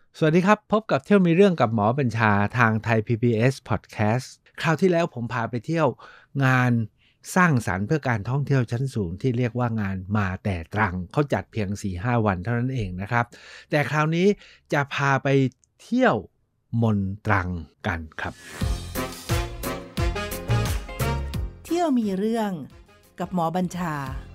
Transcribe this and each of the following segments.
สวัสดีครับพบกับเที่ยวมีเรื่องกับหมอบัญชาทางไทย PBS Podcast คราวที่แล้วผมพาไปเที่ยวงานสร้างสรรค์เพื่อการท่องเที่ยวชั้นสูงที่เรียกว่างานมาแต่ตรังเขาจัดเพียง 4-5 วันเท่านั้นเองนะครับแต่คราวนี้จะพาไปเที่ยวมนตรังกันครับเที่ยวมีเรื่องกับหมอบัญชา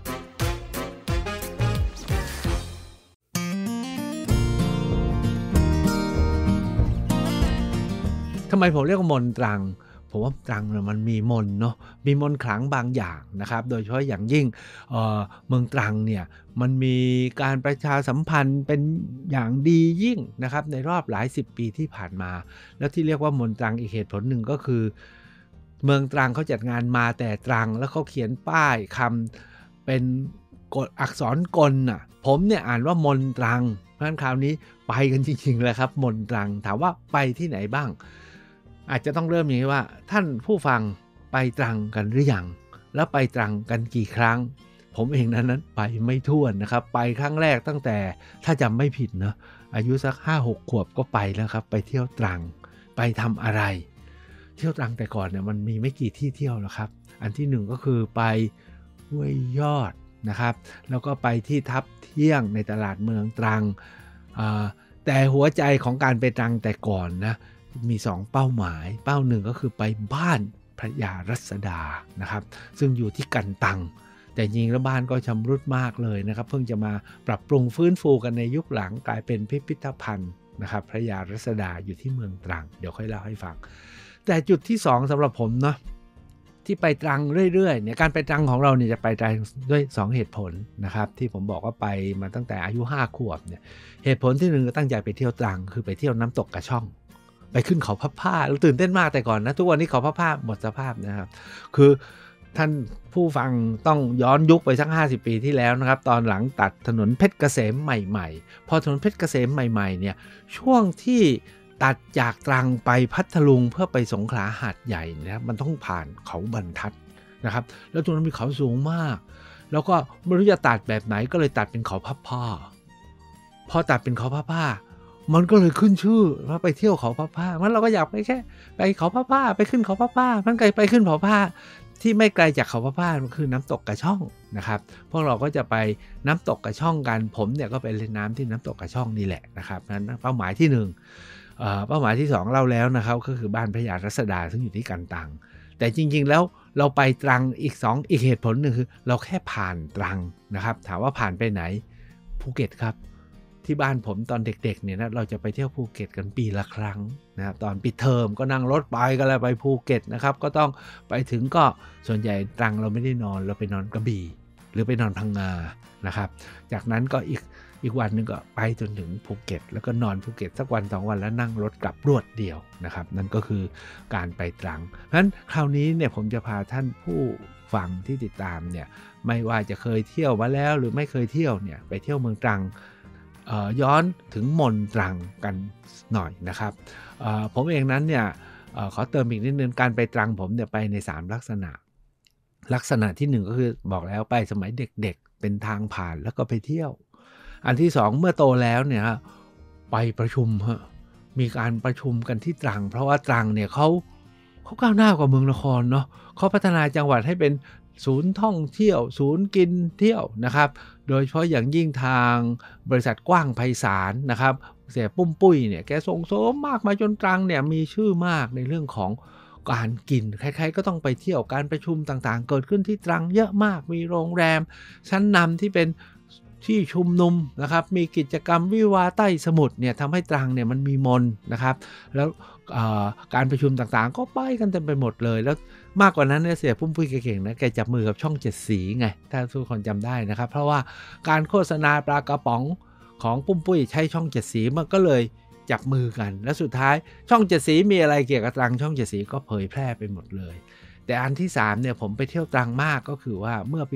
ทำไมผมเรียกว่ามนตรังผมว่าตรังมันมีมนเนาะมีมนขลังบางอย่างนะครับโดยเฉพาะอย่างยิ่งเมืองตรังเนี่ยมันมีการประชาสัมพันธ์เป็นอย่างดียิ่งนะครับในรอบหลายสิบปีที่ผ่านมาแล้วที่เรียกว่ามนตรังอีกเหตุผลหนึ่งก็คือเมืองตรังเขาจัดงานมาแต่ตรังแล้วเขาเขียนป้ายคำเป็นกฎอักษรกลน่ะผมเนี่ยอ่านว่ามนตรังเพราะฉะนั้นคราวนี้ไปกันจริงๆเลยครับมนตรังถามว่าไปที่ไหนบ้างอาจจะต้องเริ่มอย่างนี้ว่าท่านผู้ฟังไปตรังกันหรือยังแล้วไปตรังกันกี่ครั้งผมเองนั้นไปไม่ถ้วนนะครับไปครั้งแรกตั้งแต่ถ้าจำไม่ผิดนะอายุสัก 5-6 ขวบก็ไปแล้วครับไปเที่ยวตรังไปทำอะไรเที่ยวตรังแต่ก่อนเนี่ยมันมีไม่กี่ที่เที่ยวหรอกครับอันที่หนึ่งก็คือไปห้วยยอดนะครับแล้วก็ไปที่ทับเที่ยงในตลาดเมืองตรังแต่หัวใจของการไปตรังแต่ก่อนนะมี2เป้าหมายเป้าหนึ่งก็คือไปบ้านพระยารัศดานะครับซึ่งอยู่ที่กันตังแต่จริงแล้วบ้านก็ชำรุดมากเลยนะครับเพิ่งจะมาปรับปรุงฟื้นฟูกันในยุคหลังกลายเป็นพิพิธภัณฑ์นะครับพระยารัศดาอยู่ที่เมืองตรังเดี๋ยวค่อยเล่าให้ฟังแต่จุดที่2สำหรับผมเนาะที่ไปตรังเรื่อยๆเนี่ยการไปตรังของเราเนี่ยจะไปตรังด้วย2เหตุผลนะครับที่ผมบอกว่าไปมาตั้งแต่อายุ5 ขวบเนี่ยเหตุผลที่1ก็ตั้งใจไปเที่ยวตรังคือไปเที่ยวน้ำตกกระช่องไปขึ้นเขาพับผ้าเราตื่นเต้นมากแต่ก่อนนะทุกวันนี้เขาพับผ้าหมดสภาพนะครับคือท่านผู้ฟังต้องย้อนยุคไปสัก50 ปีที่แล้วนะครับตอนหลังตัดถนนเพชรเกษมใหม่ๆพอถนนเพชรเกษมใหม่ๆเนี่ยช่วงที่ตัดจากตรังไปพัทลุงเพื่อไปสงขลาหาดใหญ่นะครับมันต้องผ่านเขาบรรทัดนะครับแล้วตรงนั้นมีเขาสูงมากแล้วก็ไม่รู้จะตัดแบบไหนก็เลยตัดเป็นเขาพับผ้าพอตัดเป็นเขาพับผ้ามันก็เลยขึ้นชื่อว่าไปเที่ยวเขาพับผ้างั้นเราก็อยากไปแค่ไปเขาพับผ้าไปขึ้นเขาพับผ้ามันไกลไปขึ้นเขาพับผ้าที่ไม่ไกลจากเขาพับผ้ามันคือน้ำตกกระช่องนะครับพวกเราก็จะไปน้ำตกกระช่องกันผมเนี่ยก็ไปเล่นน้ำที่น้ำตกกระช่องนี่แหละนะครับนั้นเป้าหมายที่1เป้าหมายที่2เล่าแล้วนะครับก็คือบ้านพระยารัศดาซึ่งอยู่ที่กันตังแต่จริงๆแล้วเราไปตรังอีกเหตุผลหนึ่งคือเราแค่ผ่านตรังนะครับถามว่าผ่านไปไหนภูเก็ตครับที่บ้านผมตอนเด็กๆเนี่ยนะเราจะไปเที่ยวภูเก็ตกันปีละครั้งนะครับตอนปิดเทอมก็นั่งรถไปกันเลยไปภูเก็ตนะครับก็ต้องไปถึงก็ส่วนใหญ่ตรังเราไม่ได้นอนเราไปนอนกระบี่หรือไปนอนพังงานะครับจากนั้นก็อีกวันนึงก็ไปจนถึงภูเก็ตแล้วก็นอนภูเก็ตสักวัน2 วันแล้วนั่งรถกลับรวดเดียวนะครับนั่นก็คือการไปตรังเพราะฉะนั้นคราวนี้เนี่ยผมจะพาท่านผู้ฟังที่ติดตามเนี่ยไม่ว่าจะเคยเที่ยวมาแล้วหรือไม่เคยเที่ยวเนี่ยไปเที่ยวเมืองตรังย้อนถึงมนตรังกันหน่อยนะครับผมเองนั้นเนี่ยขอเติมอีกนิดนึงการไปตรังผมเนี่ยไปใน3ลักษณะที่1ก็คือบอกแล้วไปสมัยเด็กๆเป็นทางผ่านแล้วก็ไปเที่ยวอันที่2เมื่อโตแล้วเนี่ยไปประชุมมีการประชุมกันที่ตรังเพราะว่าตรังเนี่ยเขาก้าวหน้ากว่าเมืองนครเนาะเขาพัฒนาจังหวัดให้เป็นศูนย์ท่องเที่ยวศูนย์กินเที่ยวนะครับโดยเฉพาะอย่างยิ่งทางบริษัทกว้างไพศาลนะครับเสียปุ้มปุ้ยเนี่ยแกส่งเสริมมากมาจนตรังเนี่ยมีชื่อมากในเรื่องของการกินใครๆก็ต้องไปเที่ยวการประชุมต่างๆเกิดขึ้นที่ตรังเยอะมากมีโรงแรมชั้นนำที่เป็นที่ชุมนุมนะครับมีกิจกรรมวิวาใต้สมุทรเนี่ยทำให้ตรังเนี่ยมันมีมนนะครับแล้วการประชุมต่างๆก็ไปกันเต็มไปหมดเลยแล้วมากกว่านั้นเนี่ยเสียปุ้มปุ้ยเก่งนะแกจับมือกับช่อง7สีไงถ้าทุกคนจำได้นะครับเพราะว่าการโฆษณาปลากระป๋องของปุ้มปุ้ยใช้ช่อง7สีมันก็เลยจับมือกันแล้วสุดท้ายช่อง7สีมีอะไรเกี่ยวกับตรังช่อง7สีก็เผยแพร่ไปหมดเลยแต่อันที่3เนี่ยผมไปเที่ยวตรังมากก็คือว่าเมื่อปี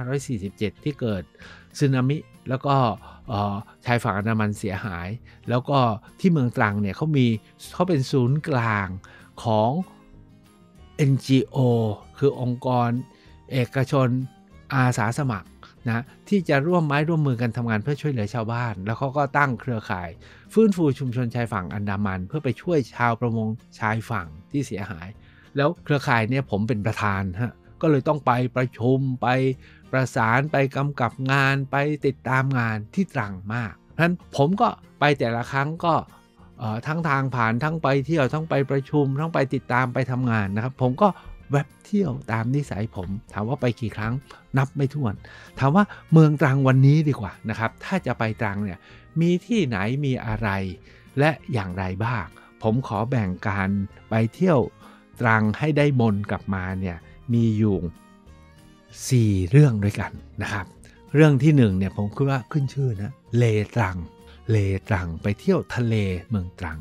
2547ที่เกิดสึนามิแล้วก็ชายฝั่งอันดามันเสียหายแล้วก็ที่เมืองตรังเนี่ยเขาเป็นศูนย์กลางของ NGO คือองค์กรเอกชนอาสาสมัครนะที่จะร่วมไม้ร่วมมือกันทำงานเพื่อช่วยเหลือชาวบ้านแล้วเขาก็ตั้งเครือข่ายฟื้นฟูชุมชนชายฝั่งอันดามันเพื่อไปช่วยชาวประมงชายฝั่งที่เสียหายแล้วเครือข่ายเนี่ยผมเป็นประธานฮะก็เลยต้องไปประชุมไปประสานไปกำกับงานไปติดตามงานที่ตรังมากฉะนั้นผมก็ไปแต่ละครั้งก็ทั้งทางผ่านทั้งไปเที่ยวทั้งไปประชุมทั้งไปติดตามไปทำงานนะครับผมก็แวบเที่ยวตามนิสัยผมถามว่าไปกี่ครั้งนับไม่ถ้วนถามว่าเมืองตรังวันนี้ดีกว่านะครับถ้าจะไปตรังเนี่ยมีที่ไหนมีอะไรและอย่างไรบ้างผมขอแบ่งการไปเที่ยวตรังให้ได้มนกลับมาเนี่ยมีอยู่4เรื่องด้วยกันนะครับเรื่องที่1เนี่ยผมคิดว่าขึ้นชื่อนะเลตรังไปเที่ยวทะเลเมืองตรัง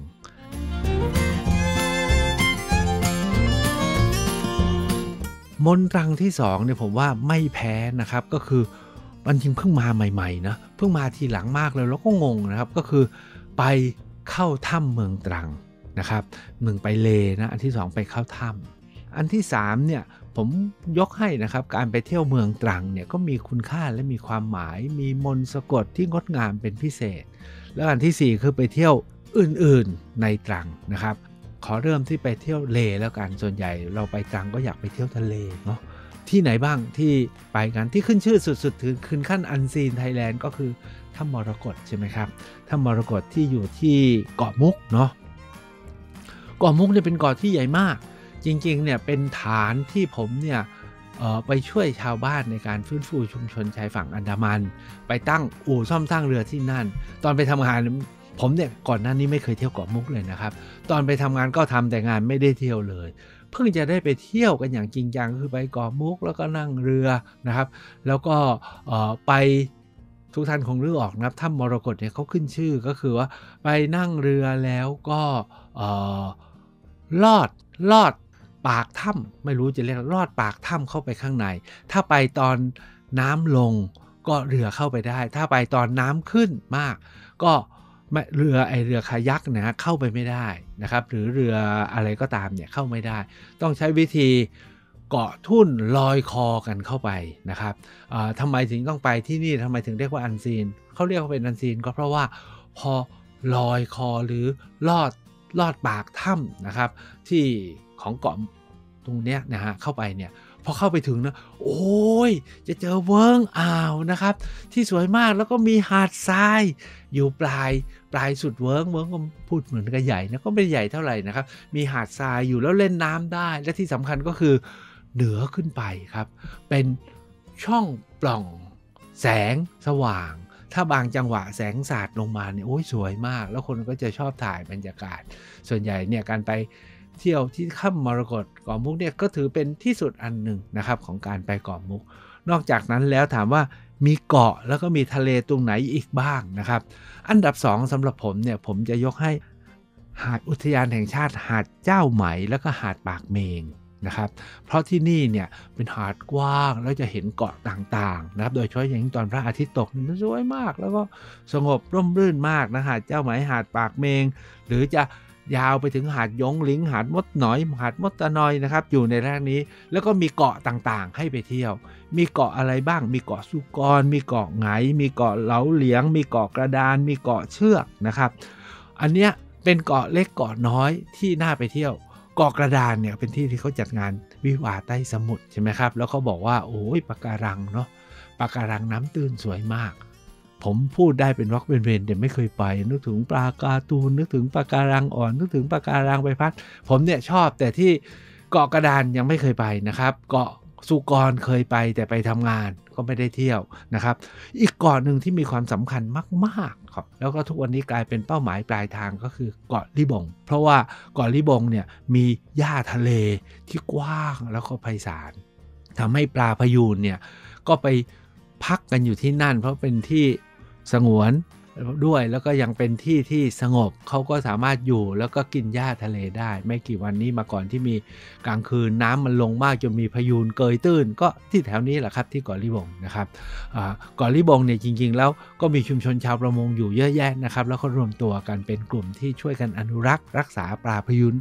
มนตรังที่2เนี่ยผมว่าไม่แพ้นะครับก็คือมันจริงเพิ่งมาใหม่ๆนะเพิ่งมาทีหลังมากเลยแล้วก็งงนะครับก็คือไปเข้าถ้ำเมืองตรังนะครับ1ไปเลนะอันที่2ไปเข้าถ้ำอันที่3เนี่ยผมยกให้นะครับการไปเที่ยวเมืองตรังเนี่ยก็มีคุณค่าและมีความหมายมีมนต์สะกดที่งดงามเป็นพิเศษแล้วอันที่4คือไปเที่ยวอื่นๆในตรังนะครับขอเริ่มที่ไปเที่ยวเลแล้วกันส่วนใหญ่เราไปตรังก็อยากไปเที่ยวทะเลเนาะที่ไหนบ้างที่ไปกันที่ขึ้นชื่อสุดๆถึงขึ้นขั้นอันซีนไทยแลนด์ก็คือถ้ำมรกตใช่ไหมครับถ้ำมรกตที่อยู่ที่เกาะมุกเนาะเกาะมุกเนี่ยเป็นเกาะที่ใหญ่มากจริงๆเนี่ยเป็นฐานที่ผมเนี่ยไปช่วยชาวบ้านในการฟื้นฟูชุมชนชายฝั่งอันดามันไปตั้งอู่ซ่อมสร้างเรือที่นั่นตอนไปทำงานผมเนี่ยก่อนหน้านี้ไม่เคยเที่ยวเกาะมุกเลยนะครับตอนไปทำงานก็ทำแต่งานไม่ได้เที่ยวเลยเพิ่งจะได้ไปเที่ยวกันอย่างจริงจังคือไปเกาะมุกแล้วก็นั่งเรือนะครับแล้วก็ไปทุกท่านคงรู้ออกนะครับถ้ำมรกตเนี่ยเขาขึ้นชื่อก็คือว่าไปนั่งเรือแล้วก็ลอดปากถ้ำไม่รู้จะเรียกลอดปากถ้ำเข้าไปข้างในถ้าไปตอนน้ำลงก็เรือเข้าไปได้ถ้าไปตอนน้ำขึ้นมากก็เรือคายักนะเข้าไปไม่ได้นะครับหรือเรืออะไรก็ตามเนี่ยเข้าไม่ได้ต้องใช้วิธีเกาะทุ่นลอยคอกันเข้าไปนะครับทำไมถึงต้องไปที่นี่ทำไมถึงเรียกว่าอันซีนเขาเรียกว่าเป็นอันซีนก็เพราะว่าพอลอยคอหรือลอดปากถ้ำนะครับที่ของเกาะตรงเนี้ยนะฮะเข้าไปเนี่ยพอเข้าไปถึงนะโอ้ยจะเจอเวิ้งอ่าวนะครับที่สวยมากแล้วก็มีหาดทรายอยู่ปลายสุดเวิ้งก็พูดเหมือนกับใหญ่นะก็ไม่ใหญ่เท่าไหร่นะครับมีหาดทรายอยู่แล้วเล่นน้ำได้และที่สำคัญก็คือเหนือขึ้นไปครับเป็นช่องปล่องแสงสว่างถ้าบางจังหวะแสงสาดลงมาเนี่ยโอ้ยสวยมากแล้วคนก็จะชอบถ่ายบรรยากาศส่วนใหญ่เนี่ยการไปเที่ยวที่ถ้ำมรกตเกาะมุกเนี่ยก็ถือเป็นที่สุดอันหนึ่งนะครับของการไปเกาะมุกนอกจากนั้นแล้วถามว่ามีเกาะแล้วก็มีทะเลตรงไหนอีกบ้างนะครับอันดับ2สำหรับผมเนี่ยผมจะยกให้หาดอุทยานแห่งชาติหาดเจ้าไหมแล้วก็หาดปากเมงนะครับเพราะที่นี่เนี่ยเป็นหาดกว้างแล้วจะเห็นเกาะต่างๆนะครับโดยเฉพาะอย่างยิ่งตอนพระอาทิตย์ตกมันสวยมากแล้วก็สงบร่มรื่นมากนะหาดเจ้าไหมหาดปากเมงหรือจะยาวไปถึงหาดยงหลิงหาดมดหนอยหาดมดตะนอยนะครับอยู่ในแรกนี้แล้วก็มีเกาะต่างๆให้ไปเที่ยวมีเกาะอะไรบ้างมีเกาะสุกรมีเกาะไหงมีเกาะเหลาเหลียงมีเกาะกระดานมีเกาะเชือกนะครับอันเนี้ยเป็นเกาะเล็กเกาะน้อยที่น่าไปเที่ยวเกาะกระดานเนี่ยเป็นที่ที่เขาจัดงานวิวาห์ใต้สมุทรใช่ไหมครับแล้วเขาบอกว่าโอ้ยปะการังเนาะปะการังน้ำตื้นสวยมากผมพูดได้เป็นวรรคเป็นเวรแต่ไม่เคยไปนึกถึงปลาการ์ตูนนึกถึงปะการังอ่อนนึกถึงปะการังใบพัดผมเนี่ยชอบแต่ที่เกาะกระดานยังไม่เคยไปนะครับเกาะสุกรเคยไปแต่ไปทำงานก็ไม่ได้เที่ยวนะครับอีกเกาะหนึ่งที่มีความสำคัญมากๆครับแล้วก็ทุกวันนี้กลายเป็นเป้าหมายปลายทางก็คือเกาะลิบงเพราะว่าเกาะลิบงเนี่ยมีหญ้าทะเลที่กว้างแล้วก็ไพศาลทำให้ปลาพยูนเนี่ยก็ไปพักกันอยู่ที่นั่นเพราะเป็นที่สงวนด้วยแล้วก็ยังเป็นที่ที่สงบเขาก็สามารถอยู่แล้วก็กินหญ้าทะเลได้ไม่กี่วันนี้มาก่อนที่มีกลางคืนน้ำมันลงมากจนมีพายุเกยตื้นก็ที่แถวนี้แหละครับที่เกาะลิบงนะครับเกาะลิบงเนี่ยจริงๆแล้วก็มีชุมชนชาวประมงอยู่เยอะแยะนะครับแล้วก็รวมตัวกันเป็นกลุ่มที่ช่วยกันอนุรักษ์รักษาปลาพยูนด้วย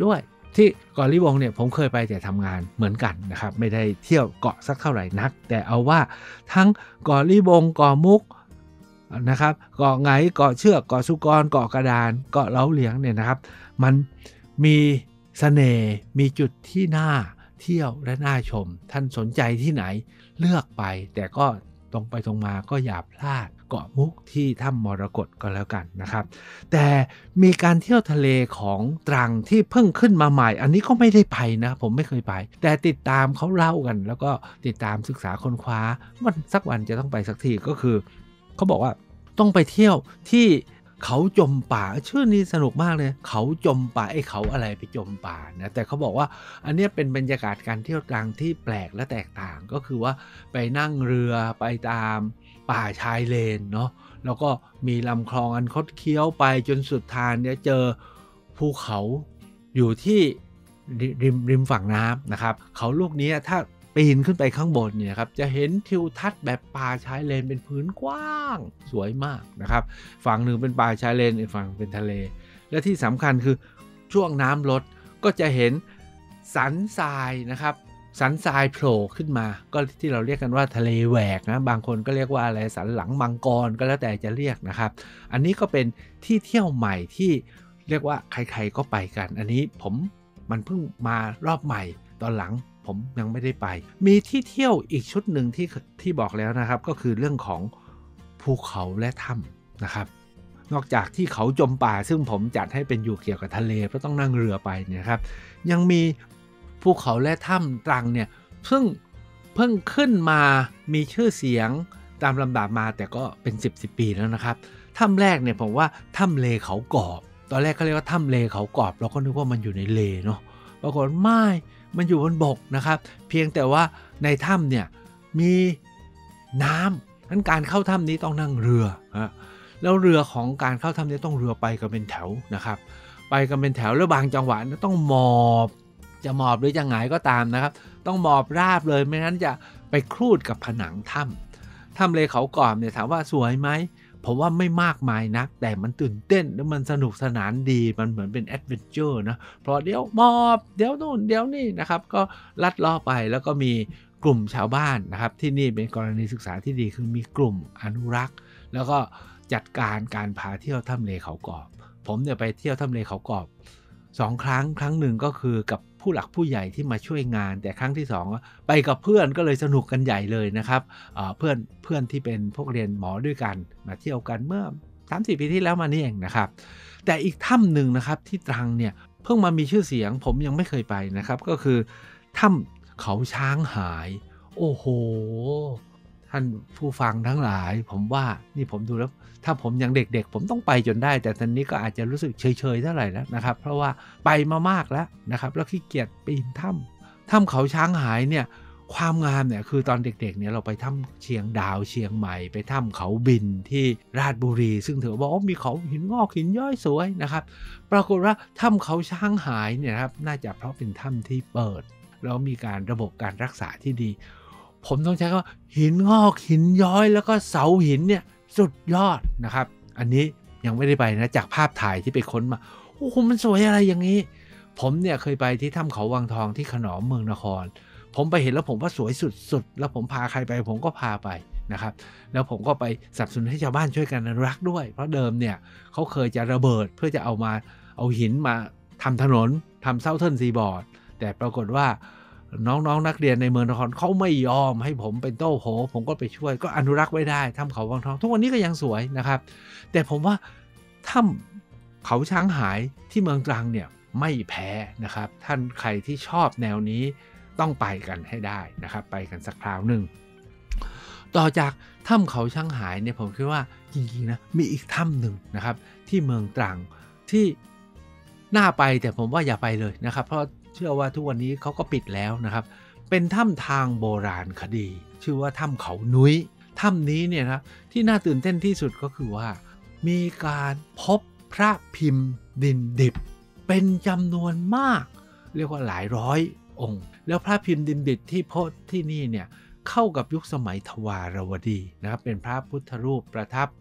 ที่เกาะลิบงเนี่ยผมเคยไปแต่ทำงานเหมือนกันนะครับไม่ได้เที่ยวเกาะสักเท่าไหร่นักแต่เอาว่าทั้งเกาะลิบงเกาะมุกนะครับเกาะไหงเกาะเชือกเกาะสุกรเกาะกระดานเกาะเล้าเหลียงเนี่ยนะครับมันมีเสน่ห์มีจุดที่น่าเที่ยวและน่าชมท่านสนใจที่ไหนเลือกไปแต่ก็ตรงไปตรงมาก็อย่าพลาดเกาะมุกที่ถ้ำมรกตก็แล้วกันนะครับแต่มีการเที่ยวทะเลของตรังที่เพิ่งขึ้นมาใหม่อันนี้ก็ไม่ได้ไปนะผมไม่เคยไปแต่ติดตามเขาเล่ากันแล้วก็ติดตามศึกษาค้นคว้ามันสักวันจะต้องไปสักทีก็คือเขาบอกว่าต้องไปเที่ยวที่เขาจมป่าชื่อนี้สนุกมากเลยเขาจมป่าไอ้เขาอะไรไปจมป่านะแต่เขาบอกว่าอันนี้เป็นบรรยากาศการเที่ยวตรังที่แปลกและแตกต่างก็คือว่าไปนั่งเรือไปตามป่าชายเลนเนาะแล้วก็มีลำคลองอันคดเคี้ยวไปจนสุดทางเนี่ยเจอภูเขาอยู่ที่ริมฝั่งน้ำนะครับเขาลูกนี้ถ้าปีนขึ้นไปข้างบนเนี่ยครับจะเห็นทิวทัศน์แบบป่าชายเลนเป็นพื้นกว้างสวยมากนะครับฝั่งหนึ่งเป็นป่าชายเลนอีกฝั่งเป็นทะเลและที่สำคัญคือช่วงน้ำลดก็จะเห็นสันทรายนะครับสันทรายโผล่ขึ้นมาก็ที่เราเรียกกันว่าทะเลแหวกนะบางคนก็เรียกว่าอะไรสันหลังมังกรก็แล้วแต่จะเรียกนะครับอันนี้ก็เป็นที่เที่ยวใหม่ที่เรียกว่าใครๆก็ไปกันอันนี้มันเพิ่งมารอบใหม่ตอนหลังผมยังไม่ได้ไปมีที่เที่ยวอีกชุดหนึ่งที่บอกแล้วนะครับก็คือเรื่องของภูเขาและถ้ำนะครับนอกจากที่เขาจมป่าซึ่งผมจัดให้เป็นอยู่เกี่ยวกับทะเลเพราะต้องนั่งเรือไปเนี่ยครับยังมีภูเขาและถ้ำตรังเนี่ยเพิ่งขึ้นมามีชื่อเสียงตามลำดับมาแต่ก็เป็น10 ปีแล้วนะครับถ้ำแรกเนี่ยผมว่าถ้ำเลเขากอบตอนแรกเขาเรียกว่าถ้ำเลเขากอบเราก็นึกว่ามันอยู่ในเลเนาะปรากฏไม่มันอยู่บนบกนะครับเพียงแต่ว่าในถ้ำเนี่ยมีน้ำนั้นการเข้าถ้ำนี้ต้องนั่งเรือแล้วเรือของการเข้าถ้ำนี้ต้องเรือไปกันเป็นแถวนะครับไปกันเป็นแถวแล้วบางจังหวะต้องหมอบจะหมอบหรือจะหงายก็ตามนะครับต้องหมอบราบเลยไม่งั้นจะไปครูดกับผนังถ้ำเลเขากอบเนี่ยถามว่าสวยไหมผมว่าไม่มากมายนักแต่มันตื่นเต้นและมันสนุกสนานดีมันเหมือนเป็นแอดเวนเจอร์นะเพราะเดี๋ยวมอบเดี๋ยวนู่นเดี๋ยวนี่นะครับก็ลัดล้อไปแล้วก็มีกลุ่มชาวบ้านนะครับที่นี่เป็นกรณีศึกษาที่ดีคือมีกลุ่มอนุรักษ์แล้วก็จัดการพาเที่ยวถ้ำเลเขากอบผมเนี่ยไปเที่ยวถ้ำเลเขากอบ2 ครั้งหนึ่งก็คือกับผู้หลักผู้ใหญ่ที่มาช่วยงานแต่ครั้งที่2ไปกับเพื่อนก็เลยสนุกกันใหญ่เลยนะครับเพื่อนที่เป็นพวกเรียนหมอด้วยกันมาเที่ยวกันเมื่อ 3-4 ปีที่แล้วมานี่เองนะครับแต่อีกถ้ำหนึ่งนะครับที่ตรังเนี่ยเพิ่งมามีชื่อเสียงผมยังไม่เคยไปนะครับก็คือถ้ำเขาช้างหายโอ้โหท่านผู้ฟังทั้งหลายผมว่านี่ผมดูแล้วถ้าผมยังเด็กๆผมต้องไปจนได้แต่ตอนนี้ก็อาจจะรู้สึกเฉยๆเท่าไหร่แล้วนะครับเพราะว่าไปมามากแล้วนะครับแล้วขี้เกียจปีนถ้ำเขาช้างหายเนี่ยความงามเนี่ยคือตอนเด็กๆเนี่ยเราไปถ้ำเชียงดาวเชียงใหม่ไปถ้ำเขาบินที่ราชบุรีซึ่งถือว่ามีเขาหินงอกหินย้อยสวยนะครับปรากฏว่าถ้ำเขาช้างหายเนี่ยครับน่าจะเพราะเป็นถ้ำที่เปิดแล้วมีการระบบการรักษาที่ดีผมต้องใช้คำว่าหินงอกหินย้อยแล้วก็เสาหินเนี่ยสุดยอดนะครับอันนี้ยังไม่ได้ไปนะจากภาพถ่ายที่ไปค้นมาโอ้โหมันสวยอะไรอย่างนี้ผมเนี่ยเคยไปที่ถ้ำเขาวังทองที่ขนอมเมืองนครผมไปเห็นแล้วผมว่าสวยสุดๆแล้วผมพาใครไปผมก็พาไปนะครับแล้วผมก็ไปสนับสนุนให้ชาวบ้านช่วยกันอนุรักษ์ด้วยเพราะเดิมเนี่ยเขาเคยจะระเบิดเพื่อจะเอาหินมาทำถนนทำเซาเทิร์นซีบอร์ดแต่ปรากฏว่าน้องนักเรียนในเมืองนครเขาไม่ยอมให้ผมเป็นโต้โผผมก็ไปช่วยก็อนุรักษ์ไว้ได้ถ้ำเขาวังทองทุกวันนี้ก็ยังสวยนะครับแต่ผมว่าถ้ำเขาช้างหายที่เมืองตรังเนี่ยไม่แพ้นะครับท่านใครที่ชอบแนวนี้ต้องไปกันให้ได้นะครับไปกันสักคราวหนึ่งต่อจากถ้ำเขาช้างหายเนี่ยผมคิดว่าจริงๆนะมีอีกถ้ำหนึ่งนะครับที่เมืองตรังที่น่าไปแต่ผมว่าอย่าไปเลยนะครับเพราะเชื่อว่าทุกวันนี้เขาก็ปิดแล้วนะครับเป็นถ้ำทางโบราณคดีชื่อว่าถ้ำเขานุ้ยถ้ำนี้เนี่ยนะที่น่าตื่นเต้นที่สุดก็คือว่ามีการพบพระพิมพ์ดินดิบเป็นจำนวนมากเรียกว่าหลายร้อยองค์แล้วพระพิมพ์ดินดิบที่พบที่นี่เนี่ยเข้ากับยุคสมัยทวารวดีนะครับเป็นพระพุทธรูปประทับ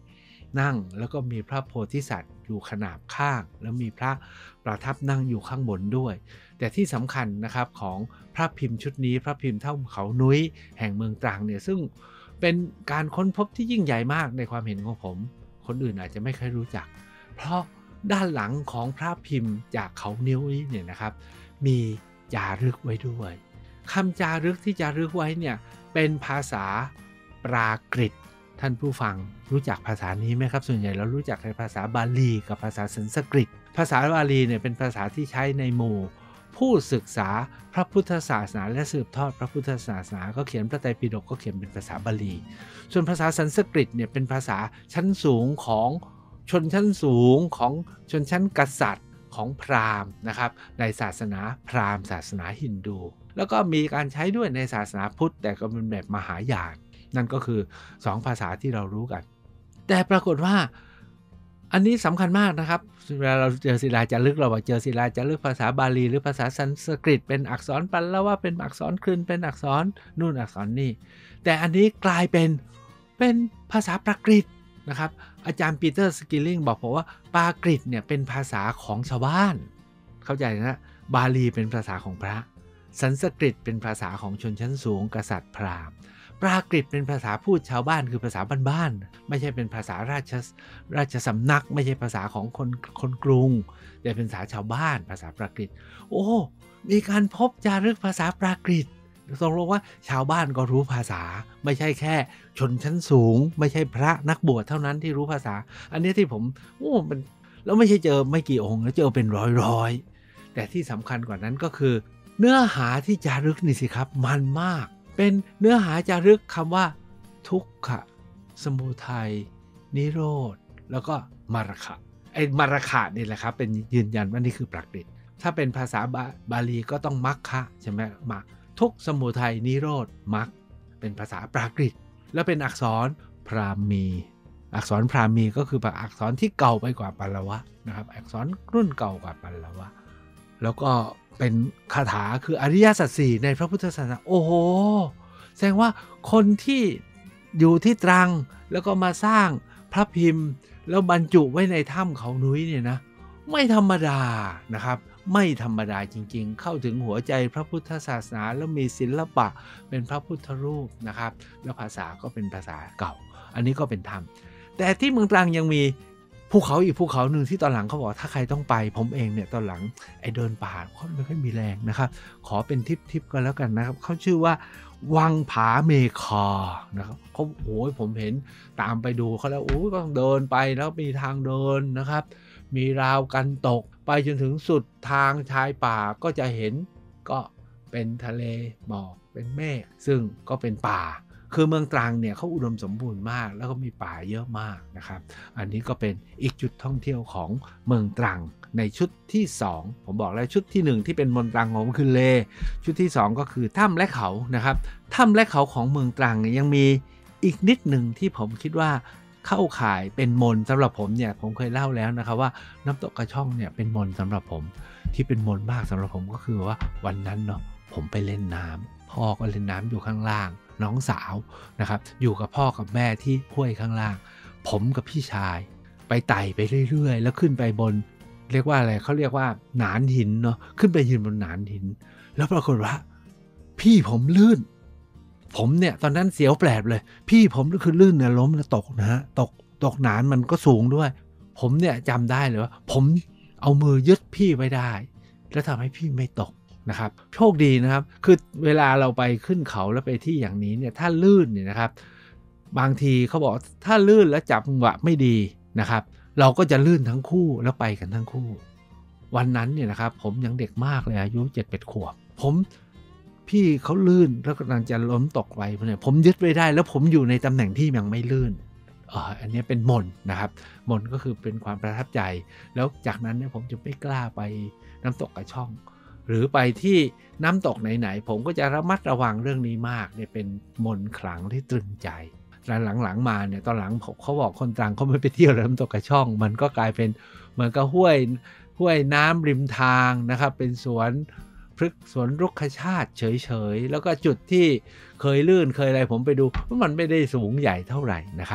นั่งแล้วก็มีพระโพธิสัตว์อยู่ขนาบข้างแล้วมีพระประทับนั่งอยู่ข้างบนด้วยแต่ที่สำคัญนะครับของพระพิมพ์ชุดนี้พระพิมพ์ถ้ำเขานุ้ยแห่งเมืองตรังเนี่ยซึ่งเป็นการค้นพบที่ยิ่งใหญ่มากในความเห็นของผมคนอื่นอาจจะไม่ค่อยรู้จักเพราะด้านหลังของพระพิมพ์จากเขานิ้วเนี่ยนะครับมีจารึกไว้ด้วยคำจารึกที่จารึกไว้เนี่ยเป็นภาษาปรากฤตท่านผู้ฟังรู้จักภาษานี้ไหมครับส่วนใหญ่เรารู้จักในภาษาบาลีกับภาษาสันสกฤตภาษาบาลีเนี่ยเป็นภาษาที่ใช้ในหมู่ผู้ศึกษาพระพุทธศาสนาและสืบทอดพระพุทธศาสนาก็เขียนพระไตรปิฎกก็เขียนเป็นภาษาบาลีส่วนภาษาสันสกฤตเนี่ยเป็นภาษาชั้นสูงของชนชั้นสูงของชนชั้นกษัตริย์ของพราหมณ์นะครับในศาสนาพราหมณ์ศาสนาฮินดูแล้วก็มีการใช้ด้วยในศาสนาพุทธแต่ก็เป็นแบบมหายานนั่นก็คือ2ภาษาที่เรารู้กันแต่ปรากฏว่าอันนี้สำคัญมากนะครับเวลาเราเจอศิลาจารึกเราเจอศิลาจารึกภาษาบาลีหรือภาษาสันสกฤตเป็นอักษรปัลลวะเป็นอักษรครึนเป็นอักษรนู่นอักษรนี่แต่อันนี้กลายเป็นภาษาปรากฤตนะครับอาจารย์ปีเตอร์สกิลลิงบอกว่าปรากฤตเนี่ยเป็นภาษาของชาวบ้านเข้าใจนะบาลีเป็นภาษาของพระสันสกฤตเป็นภาษาของชนชั้นสูงกษัตริย์พราหมณ์ปรากฤตเป็นภาษาพูดชาวบ้านคือภาษาบ้านๆไม่ใช่เป็นภาษาราชสำนักไม่ใช่ภาษาของคนกรุงแต่เป็นภาษาชาวบ้านภาษาปรากฤตโอ้มีการพบจารึกภาษาปรากฤตตรงลงว่าชาวบ้านก็รู้ภาษาไม่ใช่แค่ชนชั้นสูงไม่ใช่พระนักบวชเท่านั้นที่รู้ภาษาอันนี้ที่ผมมันแล้วไม่ใช่เจอไม่กี่องค์แล้วเจอเป็นร้อยแต่ที่สำคัญกว่านั้นก็คือเนื้อหาที่จารึกนี่สิครับมันมากเป็นเนื้อหาจารึกคำว่าทุกขะสมุทัยนิโรธแล้วก็มรรคะมรรคะนี่แหละครับเป็นยืนยันว่านี่คือปรากฤตถ้าเป็นภาษาบาลีก็ต้องมรรคะใช่ไหมมรรคทุกสมุทัยนิโรธมรรคเป็นภาษาปรากฤตแล้วเป็นอักษรพราหมีอักษรพราหมีก็คืออักษรที่เก่าไปกว่าปัลลวะนะครับอักษรรุ่นเก่ากว่าปัลลวะแล้วก็เป็นคาถาคืออริยสัจสี่ในพระพุทธศาสนาโอ้โหแสดงว่าคนที่อยู่ที่ตรังแล้วก็มาสร้างพระพิมพ์แล้วบรรจุไว้ในถ้ำเขานุ้ยเนี่ยนะไม่ธรรมดานะครับไม่ธรรมดาจริงๆเข้าถึงหัวใจพระพุทธศาสนาแล้วมีศิลปะเป็นพระพุทธรูปนะครับแล้วภาษาก็เป็นภาษาเก่าอันนี้ก็เป็นธรรมแต่ที่เมืองตรังยังมีภูเขาอีกภูเขาหนึ่งที่ตอนหลังเขาบอกถ้าใครต้องไปผมเองเนี่ยตอนหลังเดินป่าเขาไม่ค่อยมีแรงนะครับขอเป็นทิปก็แล้วกันนะครับเขาชื่อว่าวังผาเมฆานะครับเขาผมเห็นตามไปดูเขาแล้วก็ต้องเดินไปแล้วมีทางเดินนะครับมีราวกันตกไปจนถึงสุดทางชายป่าก็จะเห็นก็เป็นทะเลหมอกเป็นเมฆซึ่งก็เป็นป่าคือเมืองตรังเนี่ยเขาอุดมสมบูรณ์มากแล้วก็มีป่าเยอะมากนะครับอันนี้ก็เป็นอีกจุดท่องเที่ยวของเมืองตรังในชุดที่2ผมบอกแล้วชุดที่1ที่เป็นมนตรังของคือเลชุดที่2ก็คือถ้ำและเขานะครับถ้ำและเขาของเมืองตรังยังมีอีกนิดหนึ่งที่ผมคิดว่าเข้าข่ายเป็นมนสำหรับผมเนี่ยผมเคยเล่าแล้วนะครับว่าน้ำตกกระช่องเนี่ยเป็นมนสำหรับผมที่เป็นมนมากสำหรับผมก็คือว่าวันนั้นเนาะผมไปเล่นน้ำพ่อก็เล่นน้ำอยู่ข้างล่างน้องสาวนะครับอยู่กับพ่อกับแม่ที่ห้วยข้างล่างผมกับพี่ชายไปไต่ไปเรื่อยๆแล้วขึ้นไปบนเรียกว่าอะไรเขาเรียกว่าหนานหินเนาะขึ้นไปยืนบนหนานหินแล้วปรากฏว่าพี่ผมลื่นผมเนี่ยตอนนั้นเสียวแปลบเลยพี่ผมคือลื่นเนี่ยล้มแล้วตกนะฮะตกหนานมันก็สูงด้วยผมเนี่ยจำได้เลยว่าผมเอามือยึดพี่ไว้ได้แล้วทำให้พี่ไม่ตกนะครับโชคดีนะครับคือเวลาเราไปขึ้นเขาแล้วไปที่อย่างนี้เนี่ยถ้าลื่นเนี่ยนะครับบางทีเขาบอกถ้าลื่นแล้วจับจังหวะไม่ดีนะครับเราก็จะลื่นทั้งคู่แล้วไปกันทั้งคู่วันนั้นเนี่ยนะครับผมยังเด็กมากเลยอายุ 7-8 ขวบพี่เขาลื่นแล้วกำลังจะล้มตกไปเนี่ยผมยึดไว้ได้แล้วผมอยู่ในตำแหน่งที่ยังไม่ลื่นอันนี้เป็นมนนะครับมนก็คือเป็นความประทับใจแล้วจากนั้นเนี่ยผมจะไม่กล้าไปน้ำตกกระช่องหรือไปที่น้ำตกไหนๆผมก็จะระมัดระวังเรื่องนี้มากเนี่ยเป็นมนต์ขลังที่ตรึงใจหลังๆมาเนี่ยตอนหลังเขาบอกคนตรังเขาไม่ไปเที่ยวน้ำตกกระช่องมันก็กลายเป็นเหมือนกับห้วยน้ำริมทางนะครับเป็นสวนพฤกษ์สวนรุกขชาติเฉยๆแล้วก็จุดที่เคยลื่นเคยอะไรผมไปดูมันไม่ได้สูงใหญ่เท่าไหร่นะครับอัน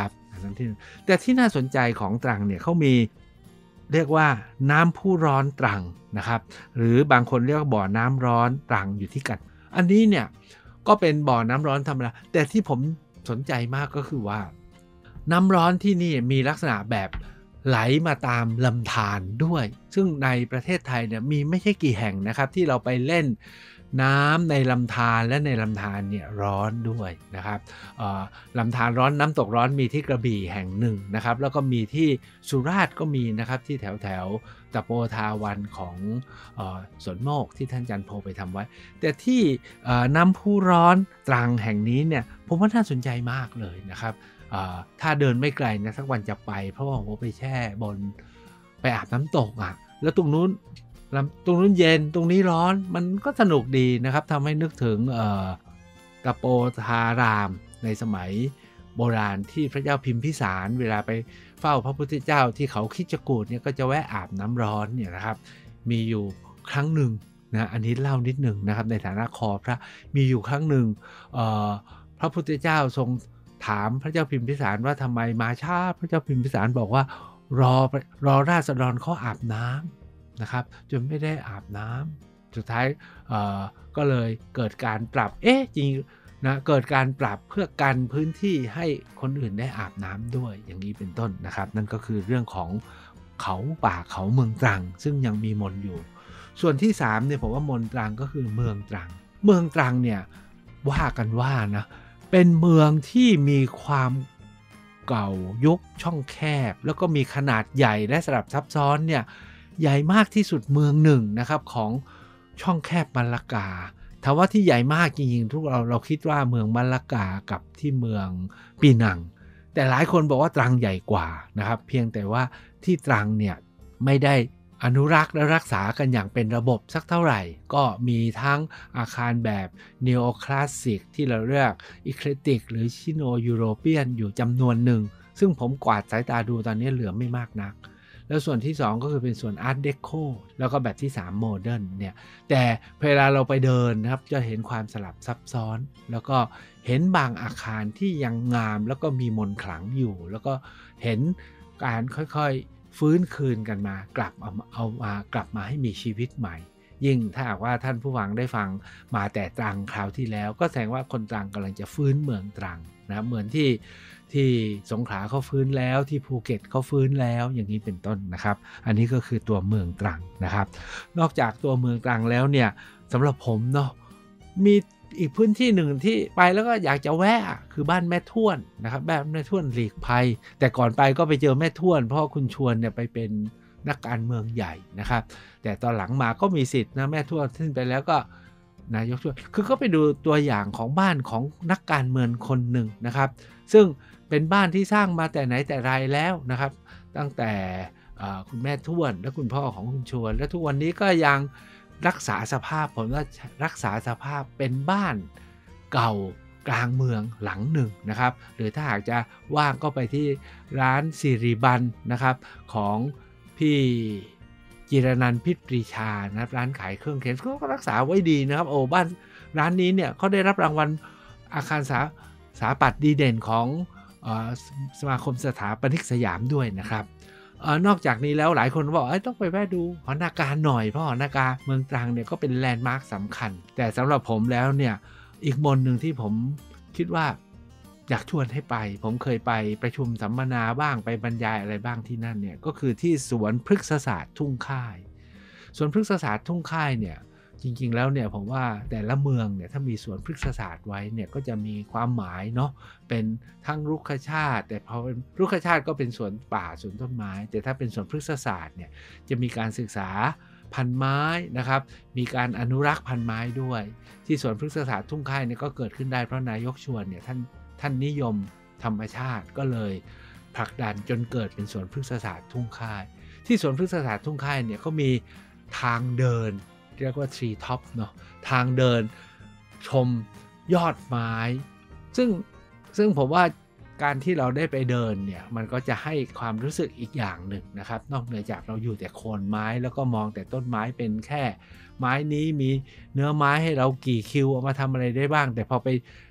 ครั้งที่1แต่ที่น่าสนใจของตรังเนี่ยเขามีเรียกว่าน้ำพุร้อนตรังนะครับหรือบางคนเรียกว่าบ่อน้ำร้อนตรังอยู่ที่กันอันนี้เนี่ยก็เป็นบ่อน้ำร้อนธรรมดาแต่ที่ผมสนใจมากก็คือว่าน้ำร้อนที่นี่มีลักษณะแบบไหลมาตามลำธารด้วยซึ่งในประเทศไทยเนี่ยมีไม่ใช่กี่แห่งนะครับที่เราไปเล่นน้ำในลำธารและในลำธารเนี่ยร้อนด้วยนะครับลำธารร้อนน้ำตกร้อนมีที่กระบี่แห่งหนึ่งนะครับแล้วก็มีที่สุราษฎร์ก็มีนะครับที่แถวตะโปธาวันของสวนโมกที่ท่านจันโพไปทำไว้แต่ที่น้ำพุร้อนตรังแห่งนี้เนี่ยผมว่าน่าสนใจมากเลยนะครับถ้าเดินไม่ไกลนะสักวันจะไปเพราะว่าผมไปแช่บนไปอาบน้ำตกแล้วตรงนู้นเย็นตรงนี้ร้อนมันก็สนุกดีนะครับทำให้นึกถึงตะโปธารามในสมัยโบราณที่พระเจ้าพิมพิสารเวลาไปเฝ้าพระพุทธเจ้าที่เขาคิชกูฏเนี่ยก็จะแวะอาบน้ำร้อนเนี่ยนะครับมีอยู่ครั้งหนึ่งนะอันนี้เล่านิดหนึ่งนะครับในฐานะคอพระมีอยู่ครั้งหนึ่งพระพุทธเจ้าทรงถามพระเจ้าพิมพิสารว่าทำไมมาช้าพระเจ้าพิมพิสารบอกว่ารอราษฎรเขาอาบน้ำนะครับจนไม่ได้อาบน้ำสุดท้ายก็เลยเกิดการปรับจริงนะเกิดการปรับเพื่อกันพื้นที่ให้คนอื่นได้อาบน้ำด้วยอย่างนี้เป็นต้นนะครับนั่นก็คือเรื่องของเขาป่าเขาเมืองตรังซึ่งยังมีมนอยู่ส่วนที่3เนี่ยผมว่ามนตรังก็คือเมืองตรังเนี่ยว่ากันว่านะเป็นเมืองที่มีความเก่ายุคช่องแคบแล้วก็มีขนาดใหญ่และสลับซับซ้อนเนี่ยใหญ่มากที่สุดเมืองหนึ่งนะครับของช่องแคบมัลลากาถามว่าที่ใหญ่มากจริงๆทุกเราคิดว่าเมืองมัลลากากับที่เมืองปีนังแต่หลายคนบอกว่าตรังใหญ่กว่านะครับเพียงแต่ว่าที่ตรังเนี่ยไม่ได้อนุรักษ์และรักษากันอย่างเป็นระบบสักเท่าไหร่ก็มีทั้งอาคารแบบนีโอคลาสสิกที่เราเรียกอิเคลติกหรือชิโนยูโรเปียนอยู่จำนวนหนึ่งซึ่งผมกวาดสายตาดูตอนนี้เหลือไม่มากนักแล้วส่วนที่2ก็คือเป็นส่วนอาร์ตเดโคแล้วก็แบบที่3โมเดิร์นเนี่ยแต่เวลาเราไปเดินนะครับจะเห็นความสลับซับซ้อนแล้วก็เห็นบางอาคารที่ยังงามแล้วก็มีมนต์ขลังอยู่แล้วก็เห็นการค่อยๆฟื้นคืนกันมากลับมาให้มีชีวิตใหม่ยิ่งถ้าหากว่าท่านผู้ฟังได้ฟังมาแต่ตรังคราวที่แล้วก็แสดงว่าคนตรังกำลังจะฟื้นเมืองตรังนะเหมือนที่สงขลาเขาฟื้นแล้วที่ภูเก็ตเขาฟื้นแล้วอย่างนี้เป็นต้นนะครับอันนี้ก็คือตัวเมืองตรังนะครับนอกจากตัวเมืองตรังแล้วเนี่ยสำหรับผมเนาะมีอีกพื้นที่หนึ่งที่ไปแล้วก็อยากจะแวะคือบ้านแม่ท้วนนะครับบ้านแม่ท้วนหลีกภัยแต่ก่อนไปก็ไปเจอแม่ท้วนเพราะคุณชวนเนี่ยไปเป็นนักการเมืองใหญ่นะครับแต่ตอนหลังมาก็มีสิทธิ์นะแม่ท้วนขึ้นไปแล้วก็นายกช่วยคือก็ไปดูตัวอย่างของบ้านของนักการเมืองคนหนึ่งนะครับซึ่งเป็นบ้านที่สร้างมาแต่ไหนแต่ไรแล้วนะครับตั้งแต่คุณแม่ท้วนและคุณพ่อของคุณชวนและทุกวันนี้ก็ยังรักษาสภาพผมว่ารักษาสภาพเป็นบ้านเก่ากลางเมืองหลังหนึ่งนะครับหรือถ้าหากจะว่างก็ไปที่ร้านสิริบันนะครับของพี่จิรนันท์พิษปรีชานะครับร้านขายเครื่องเขียนก็รักษาไว้ดีนะครับโอ้บ้านร้านนี้เนี่ยเขาได้รับรางวัลอาคารสถาปัตย์ดีเด่นของสมาคมสถาปนิกสยามด้วยนะครับนอกจากนี้แล้วหลายคนบอกต้องไปแวะดูหอนาการหน่อยเพราะหอนาการเมืองตรังเนี่ยก็เป็นแลนด์มาร์คสำคัญแต่สำหรับผมแล้วเนี่ยอีกมนหนึ่งที่ผมคิดว่าอยากชวนให้ไปผมเคยไปประชุมสัมมนาบ้างไปบรรยายอะไรบ้างที่นั่นเนี่ยก็คือที่สวนพฤกษศาสตร์ทุ่งค่ายสวนพฤกษศาสตร์ทุ่งค่ายเนี่ยจริงๆแล้วเนี่ยผมว่าแต่ละเมืองเนี่ยถ้ามีสวนพฤกษศาสตร์ไว้เนี่ยก็จะมีความหมายเนาะเป็นทั้งรุกขชาติแต่พอเป็นรุกขชาติก็เป็นสวนป่าสวนต้นไม้แต่ถ้าเป็นสวนพฤกษศาสตร์เนี่ยจะมีการศึกษาพันไม้นะครับมีการอนุรักษ์พันไม้ด้วยที่สวนพฤกษศาสตร์ทุ่งค่ายเนี่ยก็เกิดขึ้นได้เพราะนายกชวนเนี่ยท่านนิยมธรรมชาติก็เลยผลักดันจนเกิดเป็นสวนพฤกษศาสตร์ทุ่งค่ายที่สวนพฤกษศาสตร์ทุ่งค่ายเนี่ยเขามีทางเดินเรียกว่า Tree Top เนาะทางเดินชมยอดไม้ซึ่งผมว่าการที่เราได้ไปเดินเนี่ยมันก็จะให้ความรู้สึกอีกอย่างหนึ่งนะครับนอกเหนือจากเราอยู่แต่โคนไม้แล้วก็มองแต่ต้นไม้เป็นแค่ไม้นี้มีเนื้อไม้ให้เรากี่คิวเอามาทำอะไรได้บ้างแต่พอไป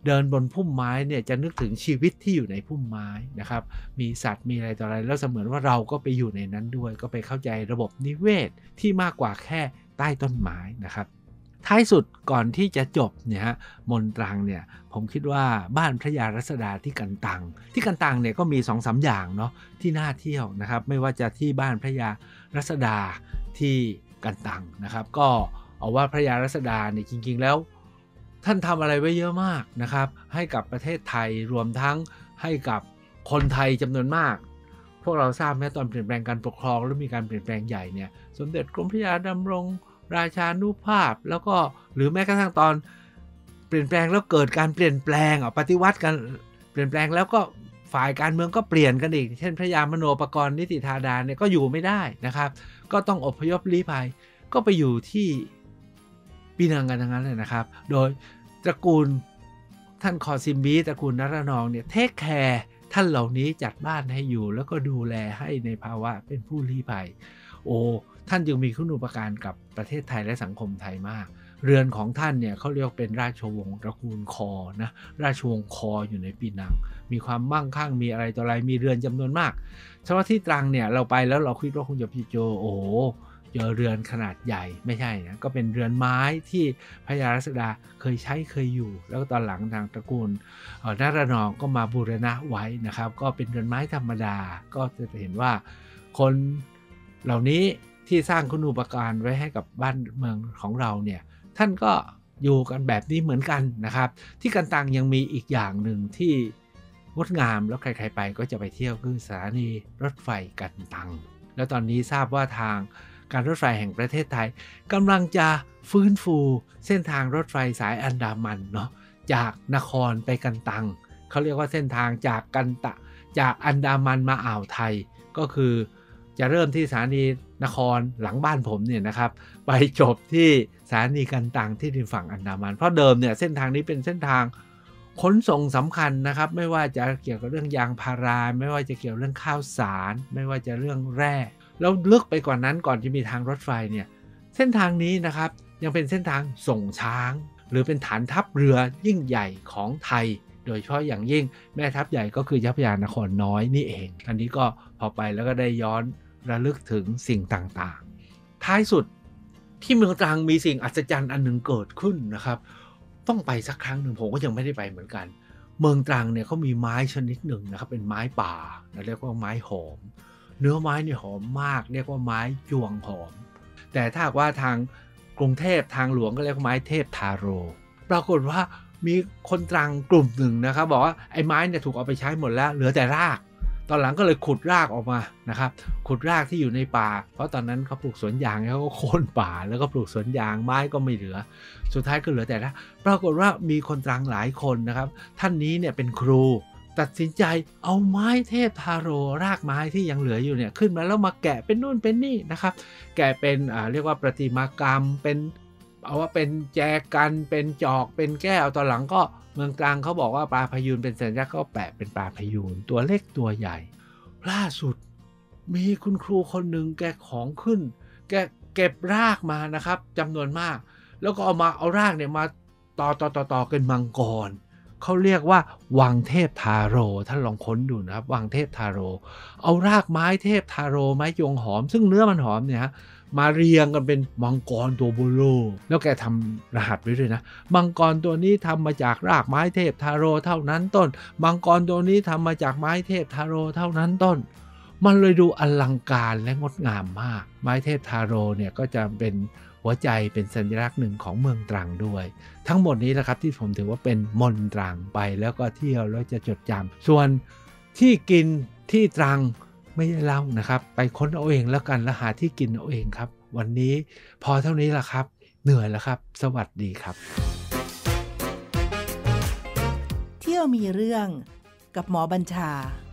เดินบนพุ่มไม้เนี่ยจะนึกถึงชีวิตที่อยู่ในพุ่มไม้นะครับมีสัตว์มีอะไรต่ออะไรแล้วเสมือนว่าเราก็ไปอยู่ในนั้นด้วยก็ไปเข้าใจระบบนิเวศที่มากกว่าแค่ใต้ต้นไม้นะครับท้ายสุดก่อนที่จะจบเนี่ยฮะมนตรังเนี่ยผมคิดว่าบ้านพระยารัศดาที่กันตังเนี่ยก็มี 2-3 อย่างเนาะที่น่าเที่ยวนะครับไม่ว่าจะที่บ้านพระยารัศดาที่กันตังนะครับก็เอาว่าพระยารัศดาเนี่ยจริงๆแล้วท่านทำอะไรไว้เยอะมากนะครับให้กับประเทศไทยรวมทั้งให้กับคนไทยจำนวนมากพวกเราทราบไหมตอนเปลี่ยนแปลงการปกครองแล้วมีการเปลี่ยนแปลงใหญ่เนี่ยสมเด็จกรมพระยาดำรงราชานุภาพแล้วก็หรือแม้กระทั่งตอนเปลี่ยนแปลงแล้วเกิดการเปลี่ยนแปลงปฏิวัติกันเปลี่ยนแปลงแล้วก็ฝ่ายการเมืองก็เปลี่ยนกันอีกเช่นพระยามโนปกรณ์นิติธาดาเนี่ยก็อยู่ไม่ได้นะครับก็ต้องอพยพลี้ภัยก็ไปอยู่ที่ปีนังกันทั้งนั้นเลยนะครับโดยตระกูลท่านคอซิมบีตระกูลนรนองเนี่ยเทคแคร์ท่านเหล่านี้จัดบ้านให้อยู่แล้วก็ดูแลให้ในภาวะเป็นผู้ลี้ภัยท่านจึงมีคุณูปการกับประเทศไทยและสังคมไทยมากเรือนของท่านเนี่ยเขาเรียกเป็นราชวงศ์ตระกูลคอนะราชวงศ์คออยู่ในปีนังมีความมั่งคั่งมีอะไรต่ออะไรมีเรือนจำนวนมากเฉพาะที่ตรังเนี่ยเราไปแล้วเราคิดว่าคงจะพี่โจเจอเรือนขนาดใหญ่ไม่ใช่นะก็เป็นเรือนไม้ที่พระยารัศดาเคยอยู่แล้วก็ตอนหลังทางตระกูลนรนองก็มาบูรณะไว้นะครับก็เป็นเรือนไม้ธรรมดาก็จะเห็นว่าคนเหล่านี้ที่สร้างคุณูปการไว้ให้กับบ้านเมืองของเราเนี่ยท่านก็อยู่กันแบบนี้เหมือนกันนะครับที่กันตังยังมีอีกอย่างหนึ่งที่งดงามแล้วใครๆไปก็จะไปเที่ยวคือสถานีรถไฟกันตังแล้วตอนนี้ทราบว่าทางการรถไฟแห่งประเทศไทยกำลังจะฟื้นฟูเส้นทางรถไฟสายอันดามันเนาะจากนครไปกันตังเขาเรียกว่าเส้นทางจากอันดามันมาอ่าวไทยก็คือจะเริ่มที่สถานีนครหลังบ้านผมเนี่ยนะครับไปจบที่สถานีกันตังที่ริมฝั่งอันดามันเพราะเดิมเนี่ยเส้นทางนี้เป็นเส้นทางขนส่งสำคัญนะครับไม่ว่าจะเกี่ยวกับเรื่องยางพาราไม่ว่าจะเกี่ยวเรื่องข้าวสารไม่ว่าจะเรื่องแร่แล้วลึกไปกว่านั้นก่อนจะมีทางรถไฟเนี่ยเส้นทางนี้นะครับยังเป็นเส้นทางส่งช้างหรือเป็นฐานทัพเรือยิ่งใหญ่ของไทยโดยเฉพาะอย่างยิ่งแม่ทัพใหญ่ก็คือเจ้าพระยานครน้อยนี่เองอันนี้ก็พอไปแล้วก็ได้ย้อนระลึกถึงสิ่งต่างๆท้ายสุดที่เมืองตรังมีสิ่งอัศจรรย์อันหนึ่งเกิดขึ้นนะครับต้องไปสักครั้งหนึ่งผมก็ยังไม่ได้ไปเหมือนกันเมืองตรังเนี่ยเขามีไม้ชนิดหนึ่งนะครับเป็นไม้ป่าเรียกว่าไม้หอมเนื้อไม้เนี่ยหอมมากเรียกว่าไม้จวงหอมแต่ถ้าว่าทางกรุงเทพทางหลวงก็เรียกว่าไม้เทพทาโรปรากฏว่ามีคนตรังกลุ่มหนึ่งนะครับบอกว่าไอ้ไม้เนี่ยถูกเอาไปใช้หมดแล้วเหลือแต่รากตอนหลังก็เลยขุดรากออกมานะครับขุดรากที่อยู่ในป่าเพราะตอนนั้นเขาปลูกสวนยางเขาก็โค่นป่าแล้วก็ปลูกสวนยางไม้ก็ไม่เหลือสุดท้ายก็เหลือแต่รากปรากฏว่ามีคนตรังหลายคนนะครับท่านนี้เนี่ยเป็นครูตัดสินใจเอาไม้เทพทาโรรากไม้ที่ยังเหลืออยู่เนี่ยขึ้นมาแล้วมาแกะเป็นนู่นเป็นนี่นะครับแกะเป็นเรียกว่าประติมากรรมเป็นเอาว่าเป็นแจกันเป็นจอกเป็นแก้วตอนหลังก็เมืองตรังเขาบอกว่าปลาพยูนเป็นสัญลักษณ์ก็แปะเป็นปลาพยูนตัวเล็กตัวใหญ่ล่าสุดมีคุณครูคนหนึ่งแกของขึ้นแกเก็บรากมานะครับจำนวนมากแล้วก็เอารากเนี่ยมาต่อกันมังกรเขาเรียกว่าวังเทพทาโรท่านลองค้นดูนะครับวังเทพทาโรเอารากไม้เทพทาโรไม้ยงหอมซึ่งเนื้อมันหอมเนี่ยฮะมาเรียงกันเป็นมังกรตัวเบลอแล้วแกทำรหัสไว้ด้วยนะมังกรตัวนี้ทำมาจากรากไม้เทพทาโรเท่านั้นต้นมังกรตัวนี้ทำมาจากไม้เทพทาโรเท่านั้นต้นมันเลยดูอลังการและงดงามมากไม้เทพทาโรเนี่ยก็จะเป็นหัวใจเป็นสัญลักษณ์หนึ่งของเมืองตรังด้วยทั้งหมดนี้นะครับที่ผมถือว่าเป็นมนตรังไปแล้วก็เที่ยวแล้วจะจดจำส่วนที่กินที่ตรังไม่ได้เล่านะครับไปค้นเอาเองแล้วกันแล้วหาที่กินเอาเองครับวันนี้พอเท่านี้ละครับเหนื่อยแล้วครับสวัสดีครับเที่ยวมีเรื่องกับหมอบัญชา